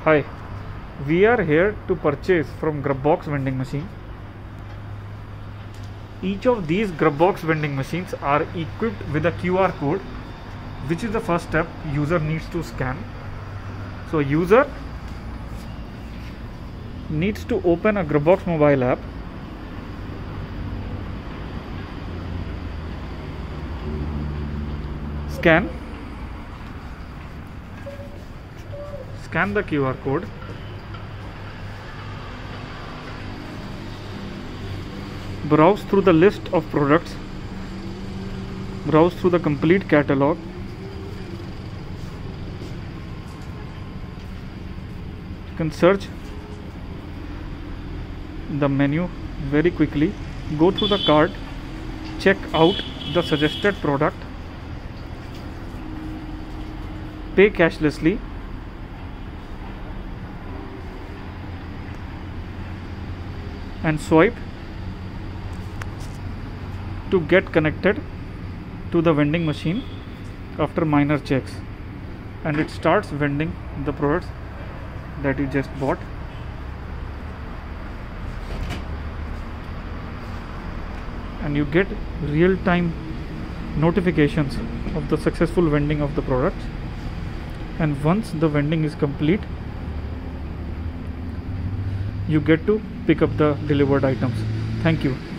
Hi, we are here to purchase from Grubbox vending machine. Each of these Grubbox vending machines are equipped with a QR code, which is the first step user needs to scan. So user needs to open a Grubbox mobile app. Scan the QR code. Browse through the list of products. Browse through the complete catalog. You can search the menu very quickly. Go through the cart. Check out the suggested product. Pay cashlessly. And swipe to get connected to the vending machine after minor checks, and it starts vending the products that you just bought. And you get real-time notifications of the successful vending of the product. And once the vending is complete, you get to pick up the delivered items. Thank you.